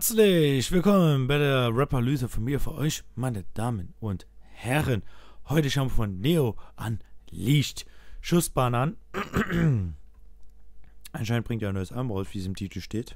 Herzlich willkommen bei der Rapperlyse von mir für euch, meine Damen und Herren. Heute schauen wir von Neo Unleashed Schussbahn an. Anscheinend bringt er ein neues Album raus, wie es im Titel steht.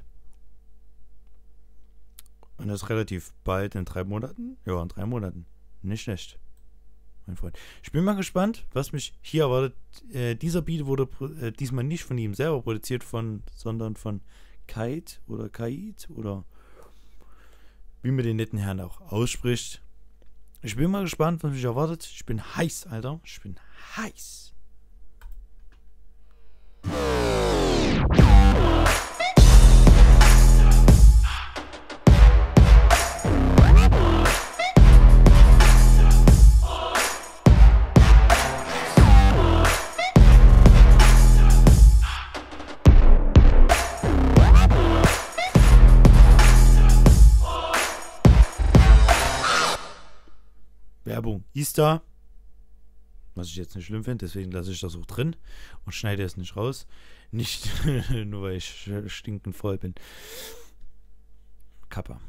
Und das relativ bald, in 3 Monaten. Ja, in 3 Monaten. Nicht schlecht, mein Freund. Ich bin mal gespannt, was mich hier erwartet. Dieser Beat wurde diesmal nicht von ihm selber produziert, sondern von Kite oder Kite oder wie man den netten Herrn auch ausspricht. Ich bin mal gespannt, was mich erwartet. Ich bin heiß, Alter. Ich bin heiß. Werbung ist da. Was ich jetzt nicht schlimm finde, deswegen lasse ich das auch drin und schneide es nicht raus. Nicht nur weil ich stinkend voll bin. Kappa.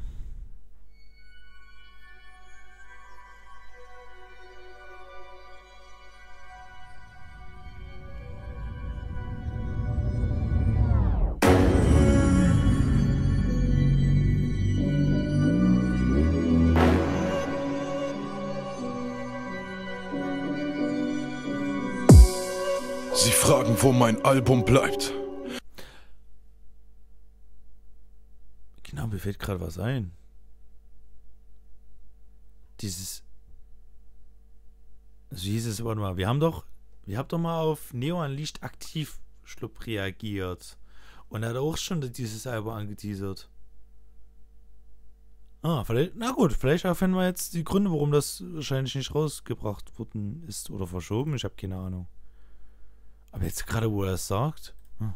Sie fragen, wo mein Album bleibt. Genau, mir fällt gerade was ein. Dieses... Also hieß es, warte mal, ihr habt doch mal auf Neo Unleashed aktiv Schlupp reagiert. Und er hat auch schon dieses Album angeteasert. Ah, vielleicht, na gut, vielleicht erfahren wir jetzt die Gründe, warum das wahrscheinlich nicht rausgebracht worden ist oder verschoben. Ich habe keine Ahnung. Aber jetzt gerade, wo er es sagt.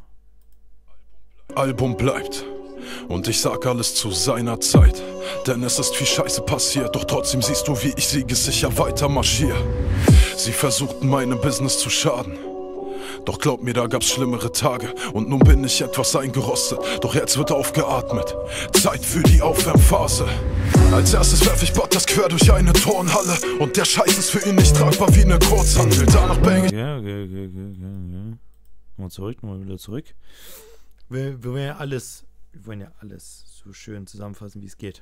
Album bleibt. Und ich sag alles zu seiner Zeit. Denn es ist viel Scheiße passiert. Doch trotzdem siehst du, wie ich siegessicher weiter marschiere. Sie versuchten meinem Business zu schaden. Doch glaub mir, da gab's schlimmere Tage. Und nun bin ich etwas eingerostet. Doch jetzt wird aufgeatmet. Zeit für die Aufwärmphase. Als erstes werf ich Butters quer durch eine Turnhalle. Und der Scheiß ist für ihn nicht tragbar wie eine Kurzhantel. Danach bang ich... Okay. Nochmal wieder zurück. Wir wollen ja alles so schön zusammenfassen, wie es geht.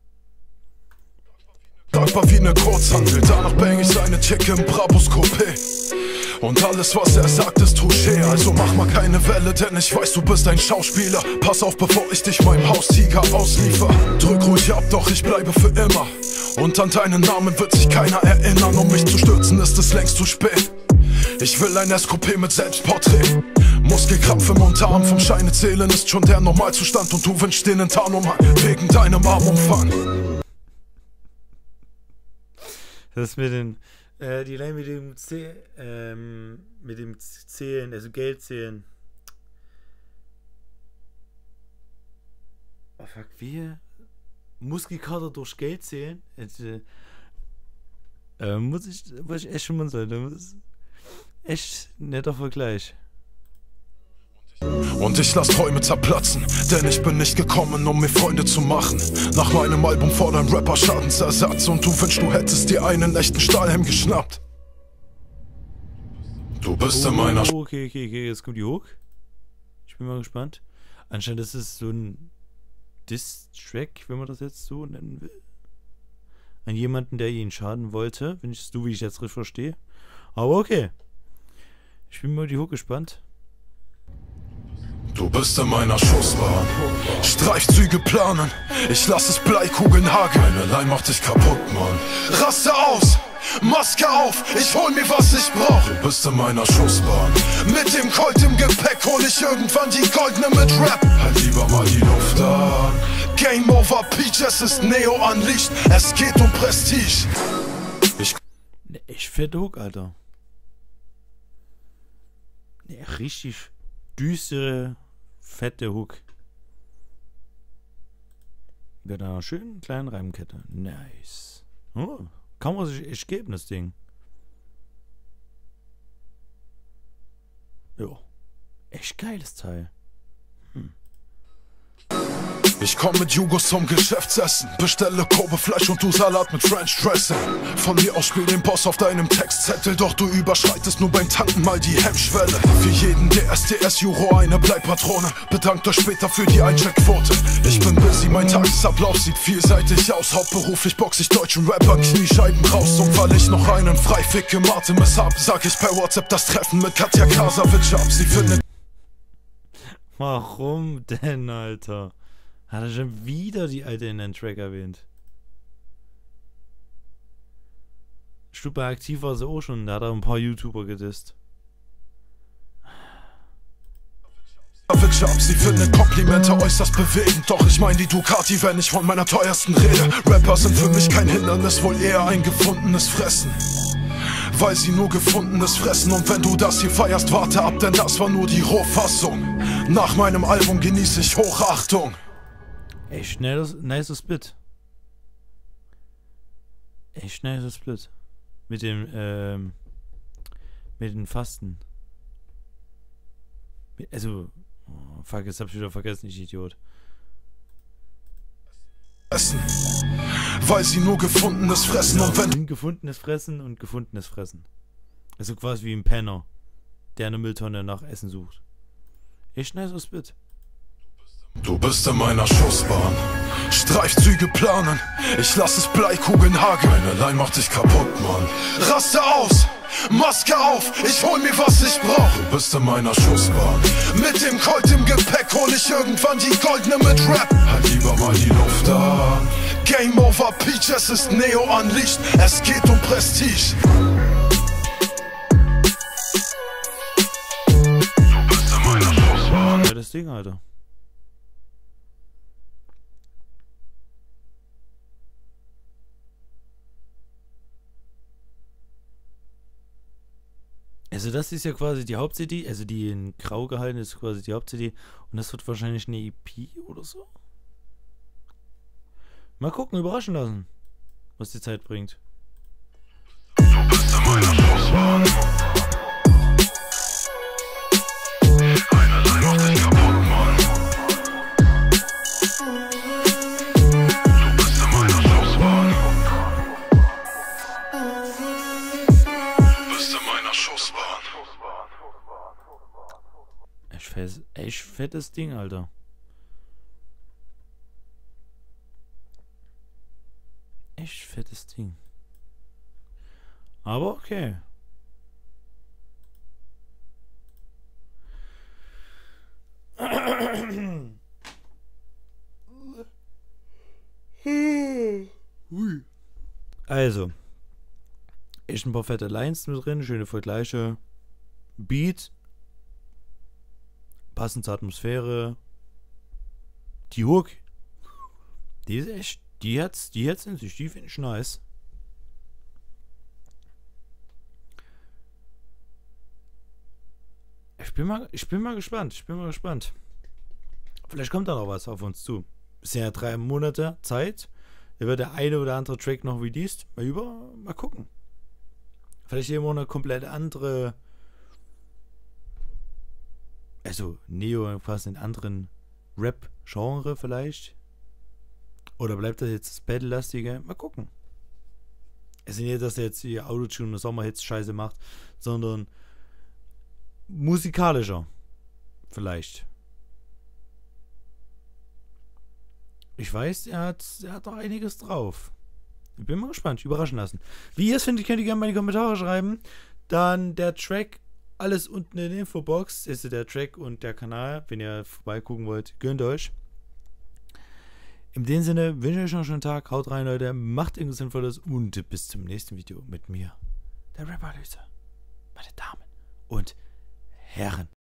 Tragbar wie eine Kurzhantel. Danach bang ich seine Chick im Brabus Coupé. Und alles, was er sagt, ist Touché. Also mach mal keine Welle, denn ich weiß, du bist ein Schauspieler. Pass auf, bevor ich dich meinem Haustiger ausliefer. Drück ruhig ab, doch ich bleibe für immer. Und an deinen Namen wird sich keiner erinnern. Um mich zu stürzen, ist es längst zu spät. Ich will ein SQP mit Selbstporträt. Muskelkrampf im Unterarm vom Scheine zählen ist schon der Normalzustand. Und du wünschst den Tarnumhang wegen deinem Armumfang. Das ist mit den... die Line mit dem Zählen, also Geld zählen. Oh fuck, wie? Muskelkater durch Geld zählen? Jetzt, muss ich echt schon mal sagen. Das ist echt ein netter Vergleich. Und ich lass Träume zerplatzen, denn ich bin nicht gekommen, um mir Freunde zu machen. Nach meinem Album fordern Rapper Schadensersatz und du wünschst, du hättest dir einen echten Stahlhelm geschnappt. Du bist in meiner... Okay, jetzt kommt die Hook. Ich bin mal gespannt. Anscheinend ist es so ein Diss-Track, wenn man das jetzt so nennen will. An jemanden, der ihn schaden wollte, wenn ich wie ich jetzt richtig verstehe. Aber okay. Ich bin mal die Hook gespannt. Du bist in meiner Schussbahn. Streifzüge planen. Ich lass es Bleikugeln hageln. Meine Leih macht dich kaputt, Mann. Raste aus! Maske auf! Ich hol mir, was ich brauch. Du bist in meiner Schussbahn. Mit dem Colt im Gepäck hol ich irgendwann die goldene mit Rap. Halt lieber mal die Luft an. Game over, Peach, es ist Neo Unleashed. Es geht um Prestige. Echt fette Hook, Alter. Richtig düstere, fette Hook. Mit einer schönen kleinen Reimkette. Nice. Oh, kann man sich echt geben, das Ding. Jo. Echt geiles Teil. Ich komm mit Jugos zum Geschäftsessen, bestelle Kobe-Fleisch und du Salat mit French Dressing. Von mir aus spiel den Boss auf deinem Textzettel, doch du überschreitest nur beim Tanken mal die Hemmschwelle. Für jeden DSDS-Juror eine Bleipatrone, bedankt euch später für die Eincheckquote. Ich bin busy, mein Tagesablauf sieht vielseitig aus. Hauptberuflich box ich deutschen Rappern Kniescheiben raus. Und weil ich noch einen Freifick im Artemis hab, sag ich per WhatsApp das Treffen mit Katja Krasavitsch ab. Sie findet... Warum denn, Alter? Hat er schon wieder die Alte in den Track erwähnt? Super aktiv war sie auch schon, da hat er ein paar YouTuber gedisst. Sie findet Komplimente äußerst bewegend, doch ich mein die Ducati, wenn ich von meiner teuersten rede. Rapper sind für mich kein Hindernis, wohl eher ein gefundenes Fressen. Weil sie nur gefundenes fressen, und wenn du das hier feierst, warte ab, denn das war nur die Rohfassung. Nach meinem Album genieße ich Hochachtung. Echt nice Split. Echt nice Split. Mit dem Fasten. Also, oh, fuck, jetzt hab ich wieder vergessen, ich Idiot. Weil sie nur gefundenes fressen, und wenn... Gefundenes Fressen und gefundenes Fressen. Also quasi wie ein Penner, der eine Mülltonne nach Essen sucht. Echt nice Split. Du bist in meiner Schussbahn, Streifzüge planen, ich lass es Bleikugeln hageln. Meine Line macht dich kaputt, Mann. Raste aus, Maske auf, ich hol mir was ich brauch. Du bist in meiner Schussbahn, mit dem Colt im Gepäck hol ich irgendwann die goldene mit Rap. Halt lieber mal die Luft an. Game over, Peach, es ist Neo unleashed, es geht um Prestige. Du bist in meiner Schussbahn. Ja, das Ding, Alter. Also das ist ja quasi die Haupt-CD, also die in grau gehalten ist quasi die Haupt-CD, und das wird wahrscheinlich eine EP oder so. Mal gucken, überraschen lassen, was die Zeit bringt. Du bist in meiner Schussbahn. Eine Line macht dich kaputt, Mann. Du bist in meiner Schussbahn. Du bist in meiner Schussbahn. Echt fettes Ding, Alter. Echt fettes Ding. Aber okay. Also. Echt ein paar fette Lines mit drin, schöne Vergleiche. Beat. Passend zur Atmosphäre. Die Hook. Die ist echt. Die hat's in sich. Die finde ich nice. Ich bin mal gespannt. Ich bin mal gespannt. Vielleicht kommt da noch was auf uns zu. Es sind ja 3 Monate Zeit. Da wird der eine oder andere Track noch released. Mal gucken. Vielleicht immer eine komplett andere. Also Neo quasi in anderen Rap-Genre vielleicht. Oder bleibt das jetzt das Battle-lastige? Mal gucken. Es ist nicht, dass er jetzt hier Autotune und Sommerhits Scheiße macht, sondern musikalischer. Vielleicht. Ich weiß, er hat noch einiges drauf. Ich bin mal gespannt. Überraschen lassen. Wie ihr es findet, könnt ihr gerne mal in die Kommentare schreiben. Dann der Track, alles unten in der Infobox. Ist der Track und der Kanal. Wenn ihr vorbeigucken wollt, gönnt euch. In dem Sinne wünsche ich euch noch einen schönen Tag. Haut rein, Leute. Macht irgendwas Sinnvolles und bis zum nächsten Video mit mir, der Rapper-Löser. Meine Damen und Herren.